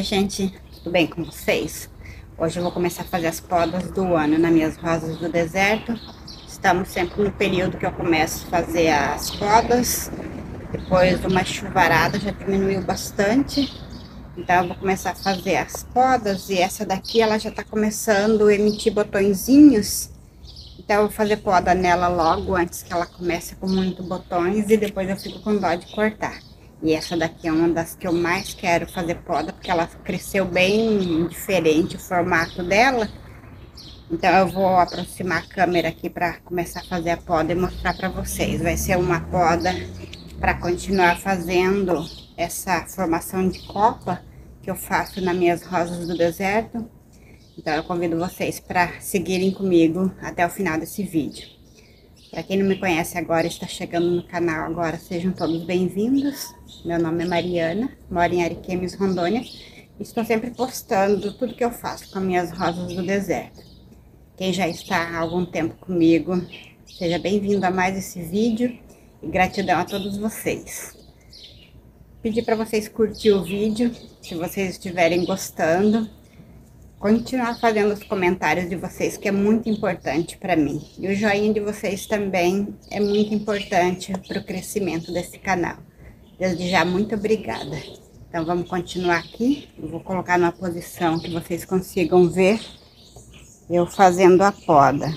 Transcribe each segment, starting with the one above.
Oi gente, tudo bem com vocês? Hoje eu vou começar a fazer as podas do ano nas minhas rosas do deserto. Estamos sempre no período que eu começo a fazer as podas. Depois de uma chuvarada já diminuiu bastante. Então eu vou começar a fazer as podas e essa daqui ela já tá começando a emitir botõezinhos. Então eu vou fazer poda nela logo antes que ela comece com muito botões e depois eu fico com dó de cortar. E essa daqui é uma das que eu mais quero fazer poda, porque ela cresceu bem diferente o formato dela. Então eu vou aproximar a câmera aqui para começar a fazer a poda e mostrar para vocês. Vai ser uma poda para continuar fazendo essa formação de copa que eu faço nas minhas rosas do deserto. Então eu convido vocês para seguirem comigo até o final desse vídeo. Para quem não me conhece agora, está chegando no canal agora, sejam todos bem-vindos. Meu nome é Mariana, moro em Ariquemes, Rondônia. E estou sempre postando tudo que eu faço com as minhas rosas do deserto. Quem já está há algum tempo comigo, seja bem-vindo a mais esse vídeo. E gratidão a todos vocês. Pedir para vocês curtir o vídeo, se vocês estiverem gostando. Continuar fazendo os comentários de vocês, que é muito importante para mim. E o joinha de vocês também é muito importante para o crescimento desse canal. Desde já, muito obrigada. Então, vamos continuar aqui. Eu vou colocar numa posição que vocês consigam ver eu fazendo a poda.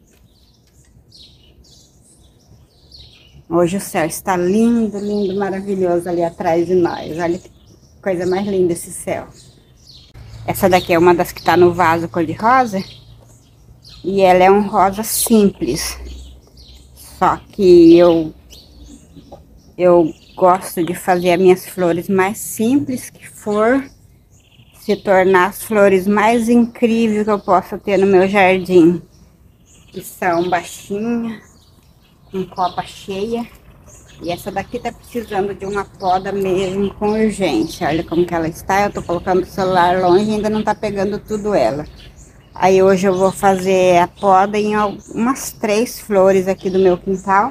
Hoje o céu está lindo, lindo, maravilhoso ali atrás de nós. Olha que coisa mais linda esse céu. Essa daqui é uma das que tá no vaso cor-de-rosa. E ela é um rosa simples. Só que eu gosto de fazer as minhas flores mais simples que for. Se tornar as flores mais incríveis que eu possa ter no meu jardim. Que são baixinhas, com copa cheia. E essa daqui tá precisando de uma poda mesmo com urgência. Olha como que ela está. Eu tô colocando o celular longe e ainda não tá pegando tudo ela. Aí hoje eu vou fazer a poda em umas 3 flores aqui do meu quintal.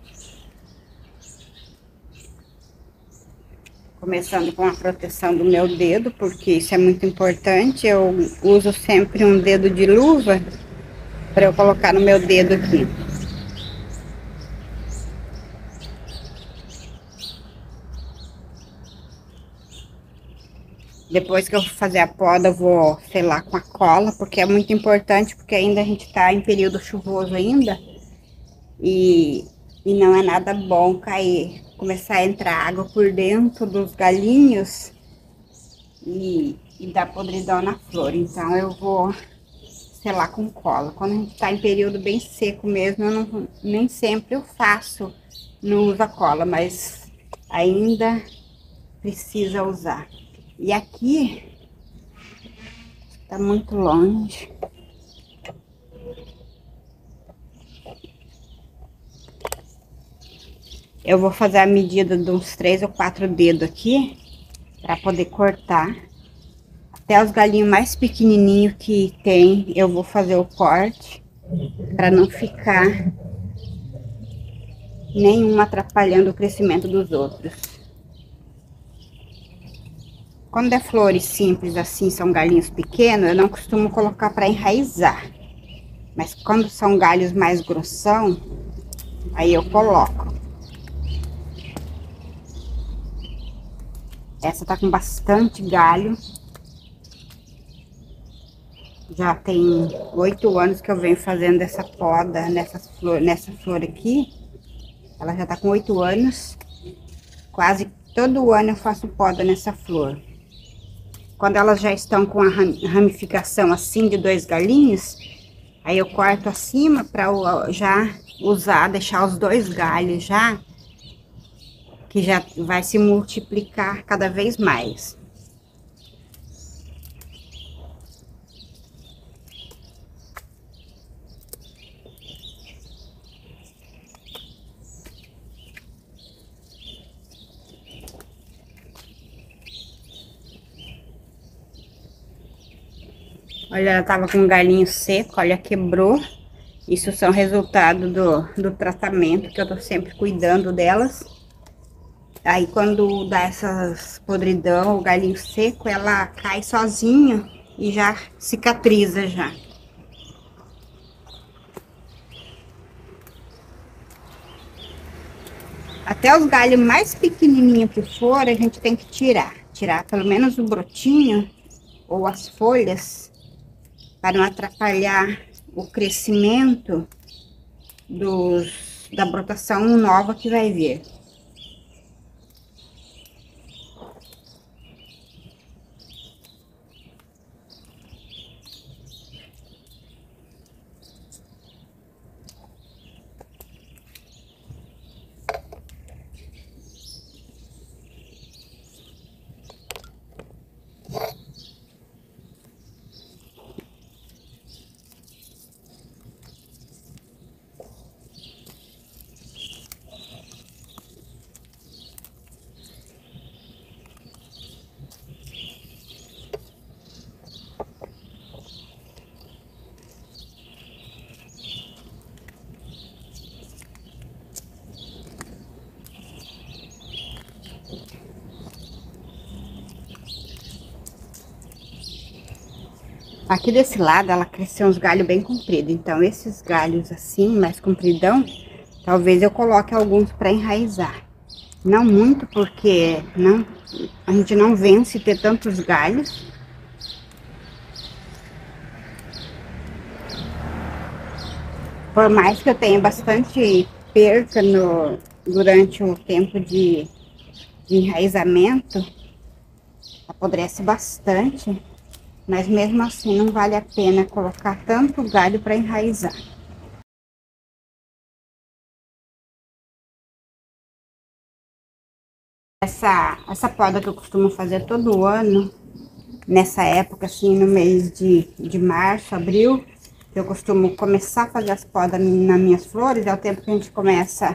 Começando com a proteção do meu dedo, porque isso é muito importante. Eu uso sempre um dedo de luva para eu colocar no meu dedo aqui. Depois que eu fazer a poda, eu vou selar com a cola, porque é muito importante, porque ainda a gente tá em período chuvoso ainda. E não é nada bom cair, começar a entrar água por dentro dos galhinhos e dar podridão na flor. Então eu vou selar com cola. Quando a gente tá em período bem seco mesmo, nem sempre eu faço, não uso a cola, mas ainda precisa usar. E aqui tá muito longe. Eu vou fazer a medida de uns 3 ou 4 dedos aqui para poder cortar. Até os galinhos mais pequenininhos que tem, eu vou fazer o corte para não ficar nenhum atrapalhando o crescimento dos outros. Quando é flores simples assim, são galhinhos pequenos, eu não costumo colocar para enraizar. Mas quando são galhos mais grossão, aí eu coloco. Essa tá com bastante galho. Já tem 8 anos que eu venho fazendo essa poda nessa flor aqui. Ela já tá com 8 anos. Quase todo ano eu faço poda nessa flor. Quando elas já estão com a ramificação assim de 2 galinhos, aí eu corto acima para já usar, deixar os 2 galhos já, que já vai se multiplicar cada vez mais. Olha, ela tava com um galinho seco, olha, quebrou. Isso são resultado do tratamento, que eu tô sempre cuidando delas. Aí quando dá essas podridão, o galinho seco, ela cai sozinha e já cicatriza já. Até os galhos mais pequenininhos que for, a gente tem que tirar. Tirar pelo menos o brotinho ou as folhas, para não atrapalhar o crescimento da brotação nova que vai vir. Aqui desse lado, ela cresceu uns galhos bem compridos. Então, esses galhos assim, mais compridão, talvez eu coloque alguns para enraizar. Não muito, porque a gente não vence ter tantos galhos. Por mais que eu tenha bastante perca durante o tempo de enraizamento, apodrece bastante. Mas mesmo assim não vale a pena colocar tanto galho para enraizar. Essa poda que eu costumo fazer todo ano, nessa época assim, no mês de março, abril, eu costumo começar a fazer as podas nas minhas flores, é o tempo que a gente começa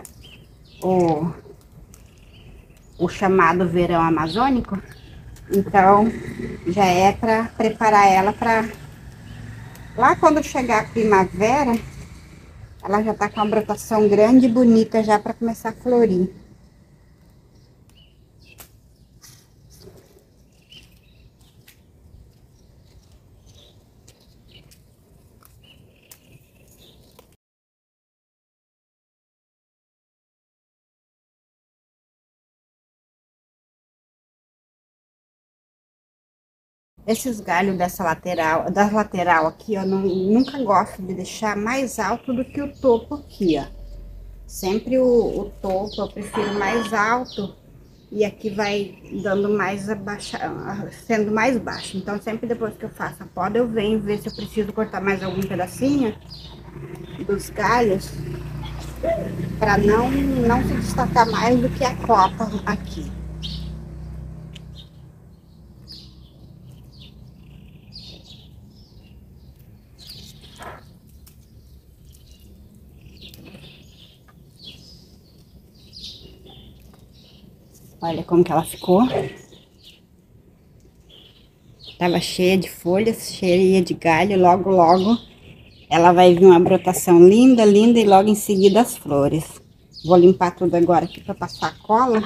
o chamado verão amazônico. Então, já é para preparar ela para lá quando chegar a primavera, ela já tá com uma brotação grande e bonita já para começar a florir. Esses galhos das lateral aqui, eu nunca gosto de deixar mais alto do que o topo aqui, ó. Sempre o topo eu prefiro mais alto e aqui vai dando mais sendo mais baixo. Então, sempre depois que eu faço a poda, eu venho ver se eu preciso cortar mais algum pedacinho dos galhos para não se destacar mais do que a copa aqui. Olha como que ela ficou. Tava cheia de folhas, cheia de galho. Logo, logo, ela vai vir uma brotação linda, linda. E logo em seguida as flores. Vou limpar tudo agora aqui para passar a cola.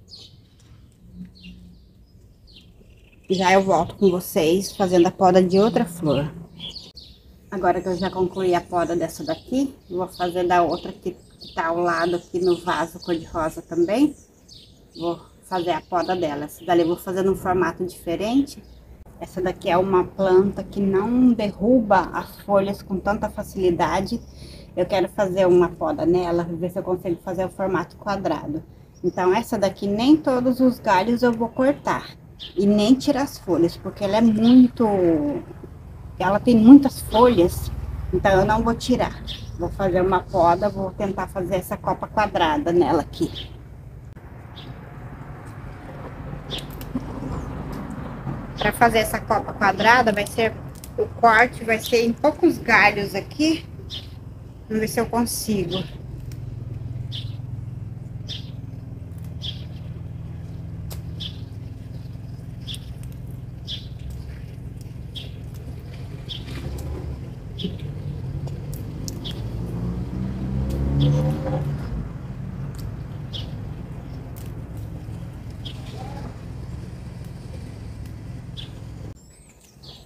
E já eu volto com vocês fazendo a poda de outra flor. Agora que eu já concluí a poda dessa daqui, vou fazer da outra que tá ao lado aqui no vaso cor-de-rosa também. Vou fazer a poda dela. Essa dali eu vou fazer num formato diferente. Essa daqui é uma planta que não derruba as folhas com tanta facilidade. Eu quero fazer uma poda nela, ver se eu consigo fazer o formato quadrado. Então, essa daqui nem todos os galhos eu vou cortar. E nem tirar as folhas, porque ela tem muitas folhas. Então, eu não vou tirar. Vou fazer uma poda, vou tentar fazer essa copa quadrada nela aqui. Para fazer essa copa quadrada, o corte vai ser em poucos galhos aqui. Vamos ver se eu consigo.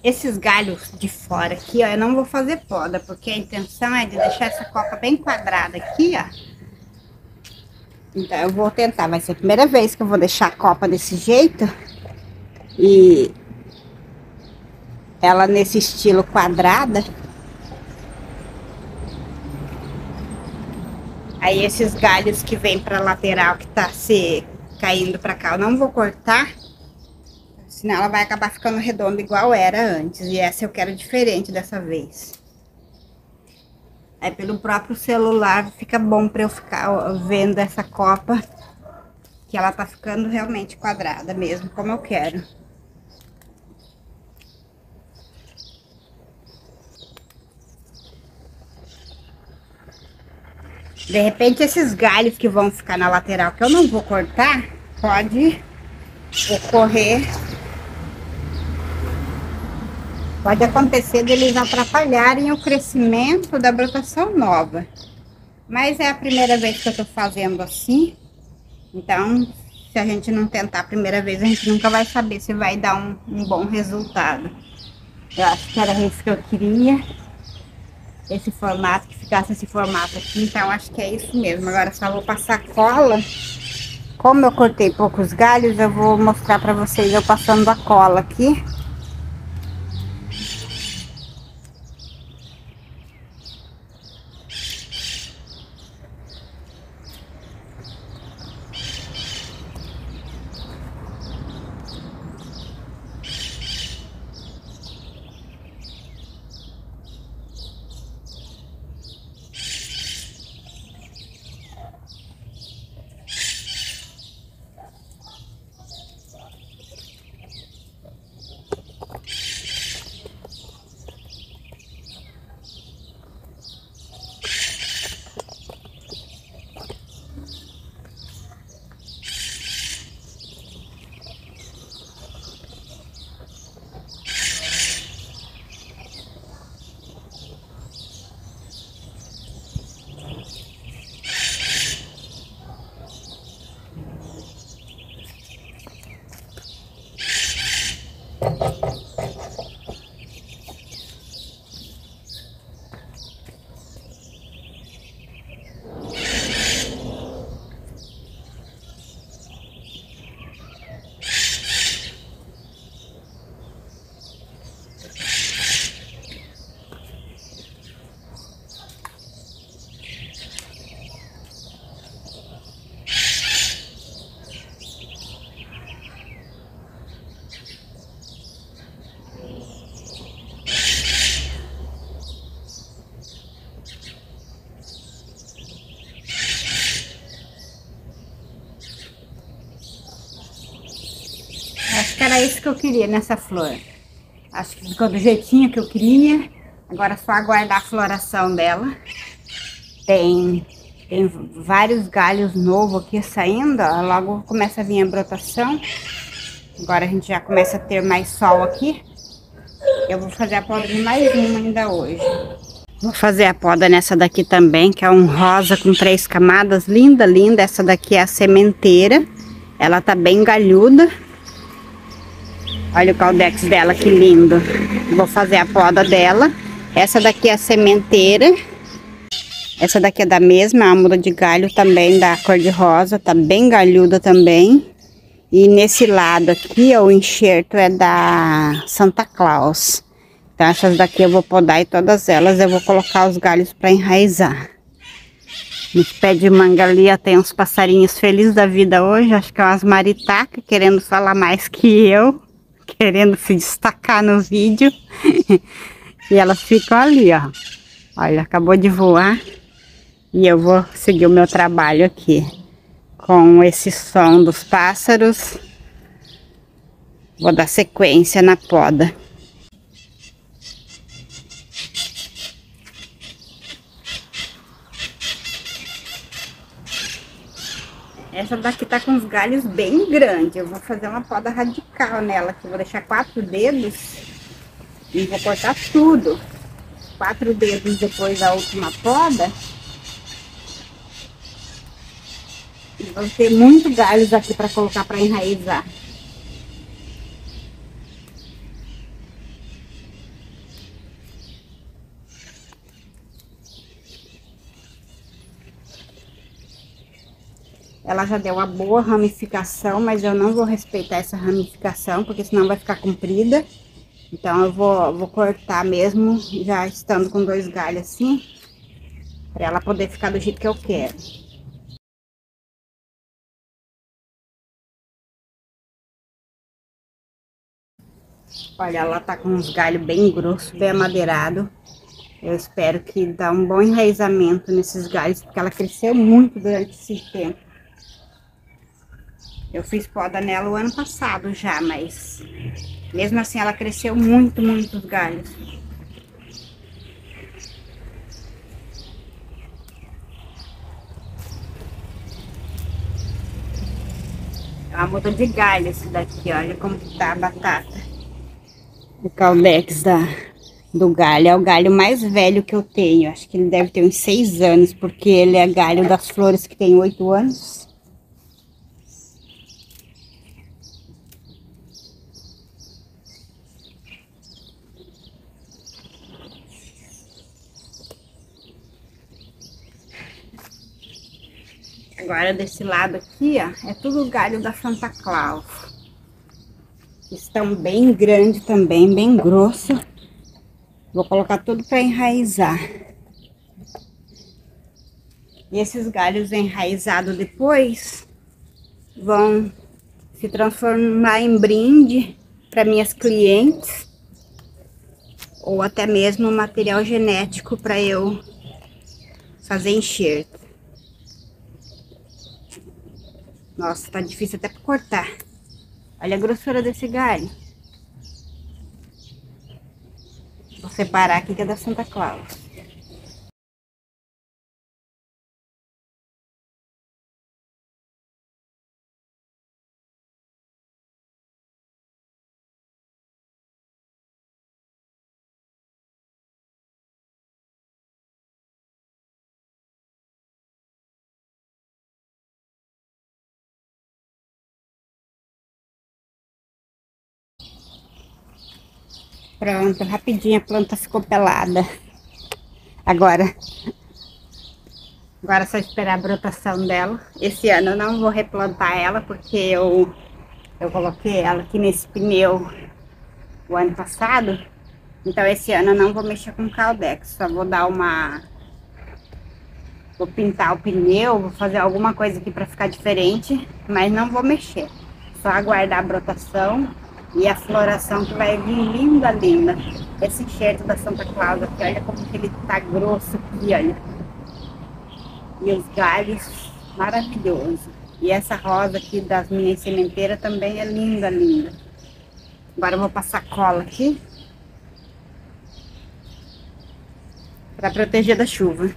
Esses galhos de fora aqui, ó, eu não vou fazer poda, porque a intenção é de deixar essa copa bem quadrada aqui, ó. Então eu vou tentar, vai ser a primeira vez que eu vou deixar a copa desse jeito. E ela nesse estilo quadrada. Aí esses galhos que vem pra lateral, que tá se caindo pra cá, eu não vou cortar. Senão ela vai acabar ficando redonda igual era antes. E essa eu quero diferente dessa vez. Aí pelo próprio celular fica bom pra eu ficar vendo essa copa. Que ela tá ficando realmente quadrada mesmo, como eu quero. De repente esses galhos que vão ficar na lateral, que eu não vou cortar, pode ocorrer. Pode acontecer deles atrapalharem o crescimento da brotação nova. Mas é a primeira vez que eu tô fazendo assim. Então, se a gente não tentar a primeira vez, a gente nunca vai saber se vai dar um bom resultado. Eu acho que era isso que eu queria. Esse formato, que ficasse esse formato aqui. Então, acho que é isso mesmo. Agora só vou passar cola. Como eu cortei poucos galhos, eu vou mostrar pra vocês eu passando a cola aqui. Acho que era isso que eu queria nessa flor. Acho que ficou do jeitinho que eu queria. Agora é só aguardar a floração dela. Tem vários galhos novos aqui saindo, ó. Logo começa a vir a brotação. Agora a gente já começa a ter mais sol aqui. Eu vou fazer a poda de mais uma ainda hoje. Vou fazer a poda nessa daqui também, que é um rosa com 3 camadas. Linda, linda. Essa daqui é a sementeira. Ela tá bem galhuda. Olha o caldex dela, que lindo. Vou fazer a poda dela. Essa daqui é a sementeira. Essa daqui é da mesma, a muda de galho também, da cor de rosa. Tá bem galhuda também. E nesse lado aqui, ó, o enxerto é da Santa Claus. Então essas daqui eu vou podar e todas elas eu vou colocar os galhos para enraizar. Nos pés de manga ali, ó, tem uns passarinhos felizes da vida hoje. Acho que é umas maritacas querendo falar mais que eu. Querendo se destacar no vídeo. E elas ficam ali, ó. Olha, acabou de voar. E eu vou seguir o meu trabalho aqui. Com esse som dos pássaros. Vou dar sequência na poda. Essa daqui tá com os galhos bem grandes. Eu vou fazer uma poda radical nela, que eu vou deixar 4 dedos e vou cortar tudo. 4 dedos depois da última poda. E vão ter muitos galhos aqui para colocar para enraizar. Ela já deu uma boa ramificação, mas eu não vou respeitar essa ramificação, porque senão vai ficar comprida. Então eu vou cortar mesmo, já estando com 2 galhos assim, para ela poder ficar do jeito que eu quero. Olha, ela tá com uns galhos bem grossos, bem amadeirado. Eu espero que dá um bom enraizamento nesses galhos, porque ela cresceu muito durante esse tempo. Eu fiz poda nela o ano passado já, mas mesmo assim ela cresceu muito, muitos galhos. É uma muda de galho esse daqui, olha como que tá a batata. O caldex do galho é o galho mais velho que eu tenho. Acho que ele deve ter uns 6 anos, porque ele é galho das flores que tem 8 anos. Agora desse lado aqui, ó, é tudo galho da Santa Claus. Estão bem grandes também, bem grosso. Vou colocar tudo para enraizar. E esses galhos enraizados depois vão se transformar em brinde para minhas clientes. Ou até mesmo material genético para eu fazer enxerto. Nossa, tá difícil até para cortar. Olha a grossura desse galho. Vou separar aqui que é da Santa Claus. Pronto, rapidinho a planta ficou pelada. Agora é só esperar a brotação dela. Esse ano eu não vou replantar ela, porque eu coloquei ela aqui nesse pneu o ano passado. Então esse ano eu não vou mexer com caldex, só vou dar uma... Vou pintar o pneu, vou fazer alguma coisa aqui para ficar diferente, mas não vou mexer. Só aguardar a brotação e a floração que vai vir linda, linda. Esse enxerto da Santa Claus aqui, olha como que ele tá grosso aqui, olha. E os galhos, maravilhoso. E essa rosa aqui das minhas sementeiras também é linda, linda. Agora eu vou passar cola aqui para proteger da chuva.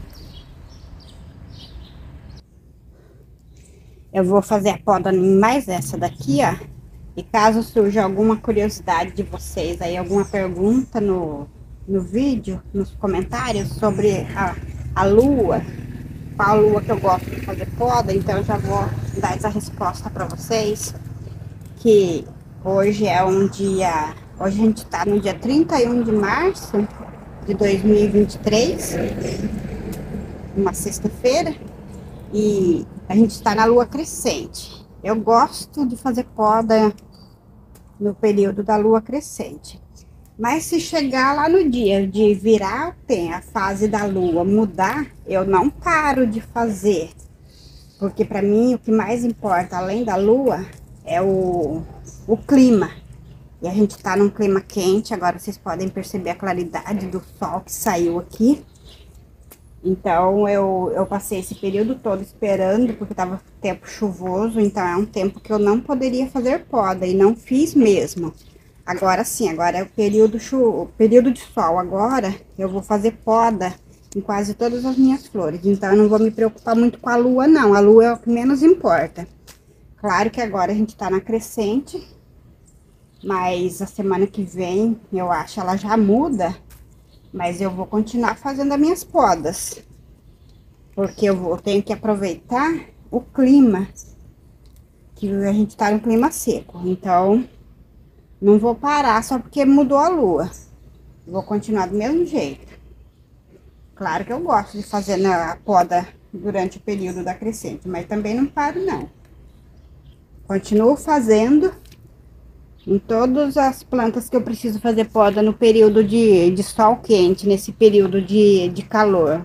Eu vou fazer a poda em mais essa daqui, ó. E caso surja alguma curiosidade de vocês aí, alguma pergunta no vídeo, nos comentários sobre a lua, qual lua que eu gosto de fazer poda, então eu já vou dar essa resposta para vocês. Que hoje é um dia, hoje a gente tá no dia 31 de março de 2023, uma sexta-feira, e a gente está na lua crescente. Eu gosto de fazer poda no período da lua crescente. Mas se chegar lá no dia de virar a fase da lua mudar, eu não paro de fazer. Porque para mim o que mais importa, além da lua, é o clima. E a gente tá num clima quente, agora vocês podem perceber a claridade do sol que saiu aqui. Então, eu passei esse período todo esperando, porque tava tempo chuvoso, então é um tempo que eu não poderia fazer poda, e não fiz mesmo. Agora sim, agora é o período de sol, agora eu vou fazer poda em quase todas as minhas flores. Então, eu não vou me preocupar muito com a lua, não, a lua é o que menos importa. Claro que agora a gente tá na crescente, mas a semana que vem, eu acho, ela já muda. Mas eu vou continuar fazendo as minhas podas. Porque eu tenho que aproveitar o clima. Que a gente tá no clima seco. Então, não vou parar só porque mudou a lua. Vou continuar do mesmo jeito. Claro que eu gosto de fazer a poda durante o período da crescente, mas também não paro não. Continuo fazendo em todas as plantas que eu preciso fazer poda no período de sol quente, nesse período de calor.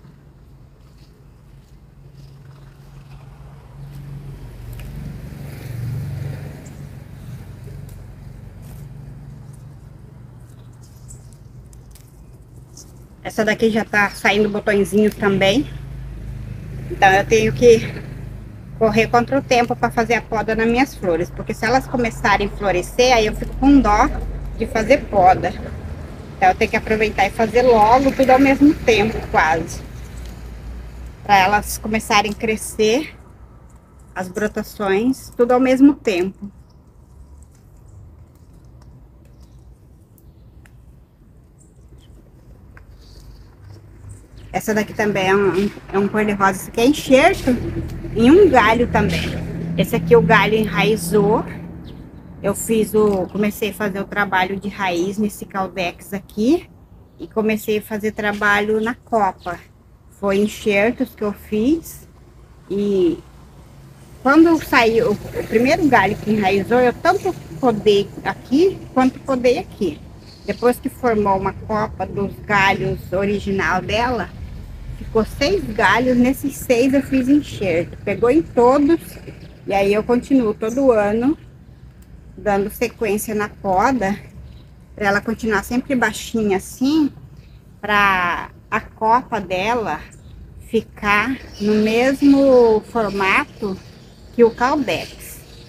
Essa daqui já tá saindo botõezinhos também. Então eu tenho que correr contra o tempo para fazer a poda nas minhas flores, porque se elas começarem a florescer, aí eu fico com dó de fazer poda. Então eu tenho que aproveitar e fazer logo, tudo ao mesmo tempo, quase. Para elas começarem a crescer, as brotações, tudo ao mesmo tempo. Essa daqui também é um cor-de-rosa, esse aqui é enxerto em um galho também. Esse aqui o galho enraizou. Eu comecei a fazer o trabalho de raiz nesse caldex aqui e comecei a fazer trabalho na copa. Foi enxertos que eu fiz e quando saiu o primeiro galho que enraizou, eu tanto podei aqui quanto podei aqui. Depois que formou uma copa dos galhos original dela, ficou 6 galhos, nesses 6 eu fiz enxerto. Pegou em todos e aí eu continuo todo ano dando sequência na poda, para ela continuar sempre baixinha assim, para a copa dela ficar no mesmo formato que o caldex.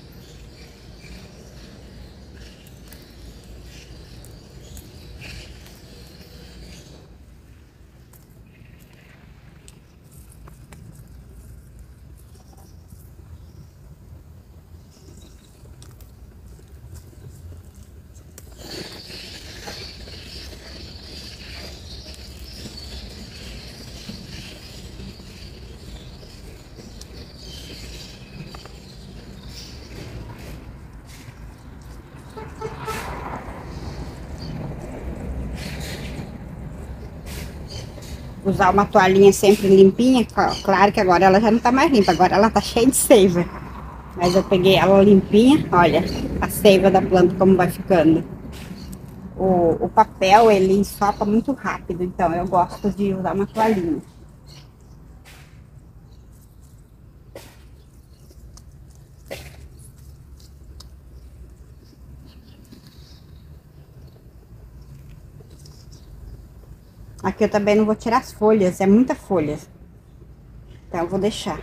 Usar uma toalhinha sempre limpinha, claro que agora ela já não tá mais limpa, agora ela tá cheia de seiva. Mas eu peguei ela limpinha, olha a seiva da planta como vai ficando. O papel, ele ensopa muito rápido, então eu gosto de usar uma toalhinha. Aqui eu também não vou tirar as folhas, é muita folha. Então eu vou deixar.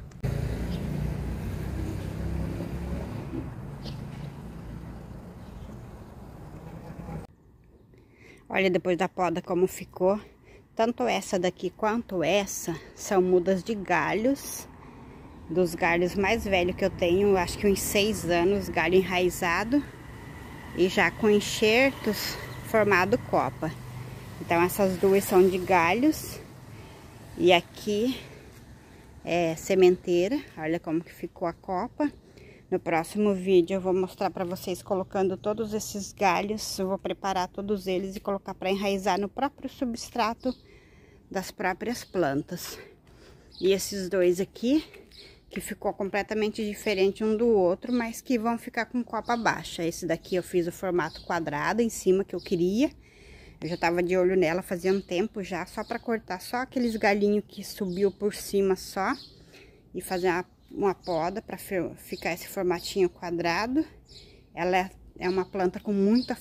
Olha depois da poda como ficou. Tanto essa daqui quanto essa são mudas de galhos. Dos galhos mais velhos que eu tenho, acho que uns 6 anos, galho enraizado. E já com enxertos formado copa. Então essas duas são de galhos. E aqui é sementeira. Olha como que ficou a copa. No próximo vídeo eu vou mostrar para vocês colocando todos esses galhos. Eu vou preparar todos eles e colocar para enraizar no próprio substrato das próprias plantas. E esses dois aqui, que ficou completamente diferente um do outro, mas que vão ficar com copa baixa. Esse daqui eu fiz o formato quadrado em cima que eu queria. Eu já tava de olho nela fazia um tempo já, só para cortar só aqueles galhinhos que subiu por cima só. E fazer uma poda para ficar esse formatinho quadrado. Ela é uma planta com muitas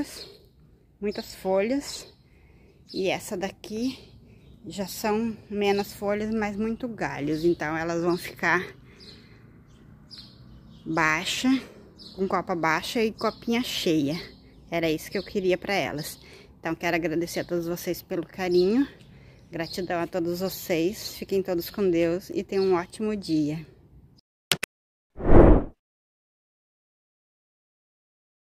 folhas. E essa daqui já são menos folhas, mas muito galhos. Então elas vão ficar baixa, com copa baixa e copinha cheia. Era isso que eu queria para elas. Então quero agradecer a todos vocês pelo carinho. Gratidão a todos vocês. Fiquem todos com Deus e tenham um ótimo dia.